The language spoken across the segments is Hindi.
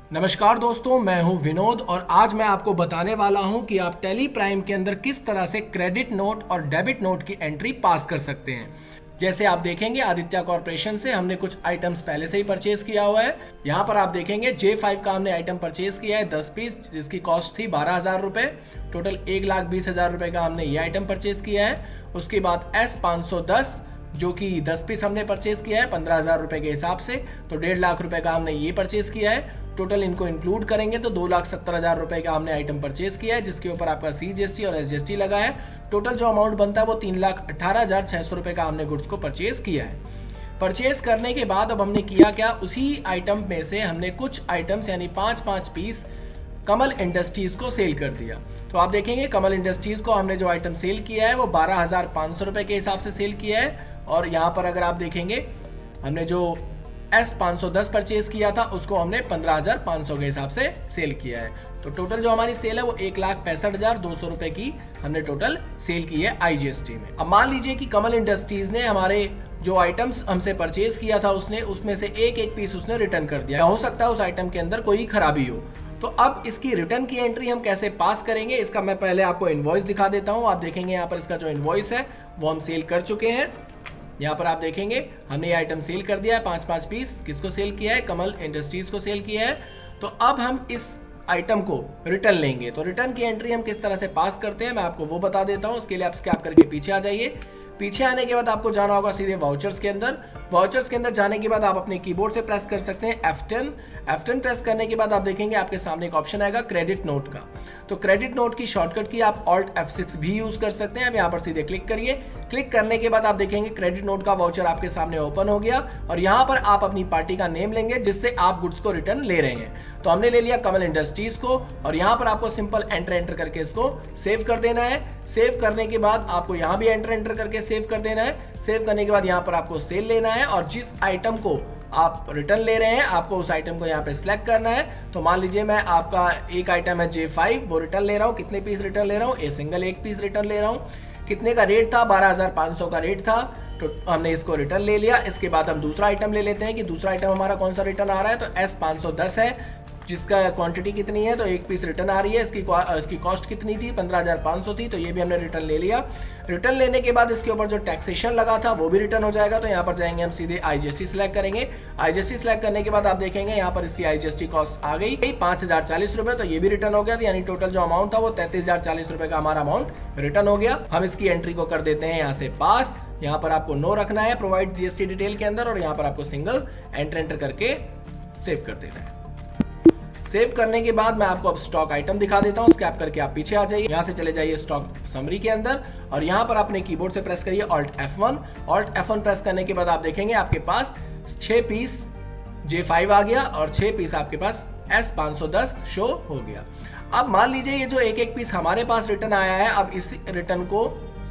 नमस्कार दोस्तों, मैं हूं विनोद और आज मैं आपको बताने वाला हूं कि आप टैली प्राइम के अंदर किस तरह से क्रेडिट नोट और डेबिट नोट की एंट्री पास कर सकते हैं। जैसे आप देखेंगे आदित्य कॉर्पोरेशन से हमने कुछ आइटम्स पहले से ही परचेज किया हुआ है। यहाँ पर आप देखेंगे J5 का हमने आइटम परचेज किया है 10 पीस, जिसकी कॉस्ट थी 12,000 रुपये। टोटल 1,20,000 रुपये का हमने ये आइटम परचेज किया है। उसके बाद S510 जो कि 10 पीस हमने परचेज किया है 15,000 रुपये के हिसाब से, तो 1.5 लाख रुपए का हमने ये परचेज किया है। टोटल इनको इंक्लूड करेंगे तो 2,70,000 रुपए का हमने आइटम परचेज किया है, जिसके ऊपर आपका CGST और SGST लगा है। टोटल जो अमाउंट बनता है वो 3,18,600 रुपए का हमने गुड्स को परचेज किया है। परचेज करने के बाद अब हमने किया क्या, उसी आइटम में से हमने कुछ आइटम्स यानी 5-5 पीस कमल इंडस्ट्रीज को सेल कर दिया। तो आप देखेंगे कमल इंडस्ट्रीज को हमने जो आइटम सेल किया है वो 12,500 रुपए के हिसाब से सेल किया है। और यहाँ पर अगर आप देखेंगे हमने जो S510 परचेज किया था उसको हमने 15,500 के हिसाब से सेल किया है। तो टोटल जो हमारी सेल है वो 1,65,200 रुपए की हमने टोटल सेल की है IGST में। अब मान लीजिए कि कमल इंडस्ट्रीज ने हमारे जो आइटम्स हमसे परचेज किया था उसमें से एक पीस उसने रिटर्न कर दिया। हो सकता है उस आइटम के अंदर कोई खराबी हो। तो अब इसकी रिटर्न की एंट्री हम कैसे पास करेंगे, इसका मैं पहले आपको इनवॉइस दिखा देता हूँ। आप देखेंगे यहाँ पर इसका जो इनवॉइस है वो हम सेल कर चुके हैं। यहाँ पर आप देखेंगे हमने ये आइटम सेल कर दिया है 5-5 पीस। किसको सेल किया है? कमल इंडस्ट्रीज को सेल किया है। तो अब हम इस आइटम को रिटर्न लेंगे। तो रिटर्न की एंट्री हम किस तरह से पास करते हैं मैं आपको वो बता देता हूँ। उसके लिए आप स्कैप करके पीछे आ जाइए। पीछे आने के बाद आपको जाना होगा सीधे वाउचर्स के अंदर। वाउचर्स के अंदर जाने के बाद आप अपने कीबोर्ड से प्रेस कर सकते हैं F10 प्रेस करने के बाद आप देखेंगे आपके सामने एक ऑप्शन आएगा क्रेडिट नोट का। तो क्रेडिट नोट की शॉर्टकट की आप Alt F6 भी यूज कर सकते हैं। अब यहाँ पर सीधे क्लिक करिए। क्लिक करने के बाद आप देखेंगे क्रेडिट नोट का वाउचर आपके सामने ओपन हो गया और यहाँ पर आप अपनी पार्टी का नेम लेंगे जिससे आप गुड्स को रिटर्न ले रहे हैं। तो हमने ले लिया कमल इंडस्ट्रीज को और यहाँ पर आपको सिंपल एंटर करके इसको सेव कर देना है। सेव करने के बाद आपको यहाँ भी एंटर करके सेव कर देना है। सेव करने के बाद यहाँ पर आपको सेल लेना है और जिस आइटम को आप रिटर्न ले रहे हैं आपको उस आइटम को यहाँ पे सिलेक्ट करना है। तो मान लीजिए मैं आपका एक आइटम है J5 वो रिटर्न ले रहा हूँ। कितने पीस रिटर्न ले रहा हूँ? सिंगल एक पीस रिटर्न ले रहा हूँ। कितने का रेट था? 12,500 का रेट था। तो हमने इसको रिटर्न ले लिया। इसके बाद हम दूसरा आइटम ले लेते हैं कि दूसरा आइटम हमारा कौन सा रिटर्न आ रहा है। तो S510 है जिसका क्वांटिटी कितनी है, तो एक पीस रिटर्न आ रही है। इसकी कॉस्ट कितनी थी? 15,500 थी। तो ये भी हमने रिटर्न ले लिया। रिटर्न लेने के बाद इसके ऊपर जो टैक्सेशन लगा था वो भी रिटर्न हो जाएगा। तो यहाँ पर जाएंगे हम सीधे IGST सिलेक्ट करेंगे। IGST सिलेक्ट करने के बाद आप देखेंगे यहाँ पर इसकी IGST कॉस्ट आ गई 5,040 रुपये। तो ये भी रिटर्न हो गया। यानी टोटल जो अमाउंट था वो 33,040 रुपये का हमारा अमाउंट रिटर्न हो गया। हम इसकी एंट्री को कर देते हैं यहाँ से पास। यहाँ पर आपको नो रखना है प्रोवाइड GST डिटेल के अंदर और यहाँ पर आपको सिंगल एंटर करके सेव कर देना है। सेव करने के बाद मैं आपको अब स्टॉक आइटम दिखा देता हूं। स्कैप करके आप पीछे आ जाइए। यहां से चले जाइए स्टॉक समरी के अंदर और यहां पर अपने कीबोर्ड से प्रेस करिए Alt F1 प्रेस करने के बाद आप देखेंगे आपके पास 6 पीस J5 आ गया और 6 पीस आपके पास S510 शो हो गया। अब मान लीजिए ये जो एक पीस हमारे पास रिटर्न आया है, अब इस रिटर्न को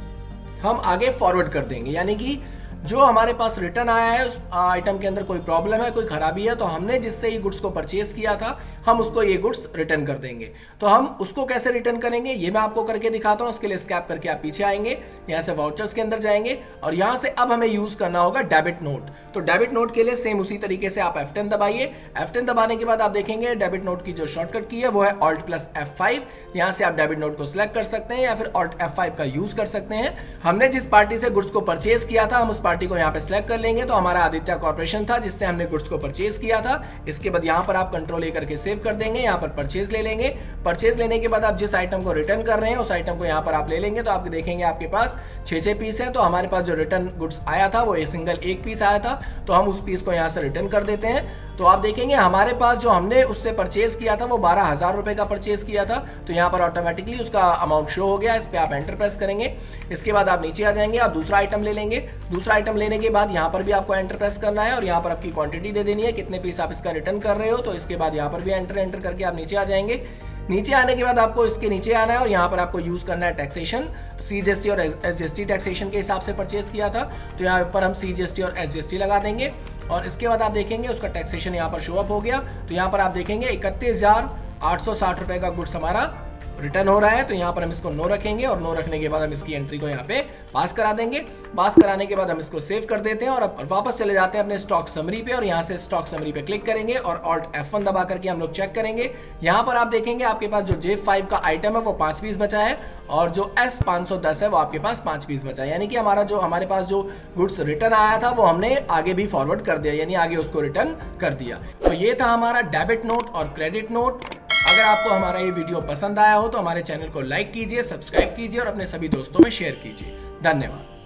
हम आगे फॉरवर्ड कर देंगे। यानी कि जो हमारे पास रिटर्न आया है उस आइटम के अंदर कोई प्रॉब्लम है, कोई खराबी है, तो हमने जिससे ये गुड्स को परचेज किया था हम उसको ये गुड्स रिटर्न कर देंगे। तो हम उसको कैसे रिटर्न करेंगे ये मैं आपको करके दिखाता हूं। उसके लिए स्कैप करके आप पीछे आएंगे, यहाँ से वाउचर्स के अंदर जाएंगे और यहाँ से अब हमें यूज करना होगा डेबिट नोट। तो डेबिट नोट के लिए सेम उसी तरीके से आप F10 दबाइए। F10 दबाने के बाद आप देखेंगे डेबिट नोट की जो शॉर्टकट की है वो है Alt F5। यहाँ से आप डेबिट नोट को सिलेक्ट कर सकते हैं या फिर Alt F5 का यूज कर सकते हैं। हमने जिस पार्टी से गुड्स को परचेज किया था हम उस पार्टी को यहाँ पे सिलेक्ट कर लेंगे। तो हमारा आदित्य कॉर्पोरेशन था जिससे हमने गुड्स को परचेज किया था। इसके बाद यहाँ पर आप कंट्रोल ए करके सेव कर देंगे। यहाँ पर परचेज ले लेंगे। परचेज लेने के बाद आप जिस आइटम को रिटर्न कर रहे हैं उस आइटम को यहाँ पर आप ले लेंगे। तो आप देखेंगे आपके पास 6 पीस है। तो हमारे पास जो रिटर्न गुड्स आया था वो सिंगल एक पीस आया था, तो हम उस पीस को यहाँ से रिटर्न कर देते हैं। तो आप देखेंगे हमारे पास जो हमने उससे परचेज किया था वो 12,000 रुपए का परचेज किया था। तो यहाँ पर ऑटोमेटिकली उसका अमाउंट शो हो गया। इस पे आप एंटर प्रेस करेंगे। इसके बाद आप नीचे आ जाएंगे, आप दूसरा आइटम ले लेंगे। दूसरा आइटम लेने के बाद यहाँ पर भी आपको एंटर प्रेस करना है और यहाँ पर आपकी क्वांटिटी दे देनी है, कितने पीस आप इसका रिटर्न कर रहे हो। तो इसके बाद यहाँ पर भी एंटर करके आप नीचे आ जाएंगे। नीचे आने के बाद आपको इसके नीचे आना है और यहाँ पर आपको यूज करना है टैक्सेशन। CGST और SGST टैक्सेशन के हिसाब से परचेज किया था, तो यहाँ पर हम CGST और SGST लगा देंगे और इसके बाद आप देखेंगे उसका टैक्सेशन यहाँ पर शो अप हो गया। तो यहाँ पर आप देखेंगे 31,860 रुपए का गुड्स हमारा रिटर्न हो रहा है। तो यहाँ पर हम इसको नो रखेंगे और नो रखने के बाद हम इसकी एंट्री को यहाँ पे पास करा देंगे। पास कराने के बाद हम इसको सेव कर देते हैं और अब वापस चले जाते हैं अपने स्टॉक समरी पे और यहाँ से स्टॉक समरी पे क्लिक करेंगे और Alt F1 दबा करके हम लोग चेक करेंगे। यहाँ पर आप देखेंगे आपके पास जो J5 का आइटम है वो 5 पीस बचा है और जो S510 है वो आपके पास 5 पीस बचा है, यानी कि हमारे पास जो गुड्स रिटर्न आया था वो हमने आगे भी फॉरवर्ड कर दिया, यानी आगे उसको रिटर्न कर दिया। तो ये था हमारा डेबिट नोट और क्रेडिट नोट। अगर आपको हमारा ये वीडियो पसंद आया हो तो हमारे चैनल को लाइक कीजिए, सब्सक्राइब कीजिए और अपने सभी दोस्तों में शेयर कीजिए। धन्यवाद।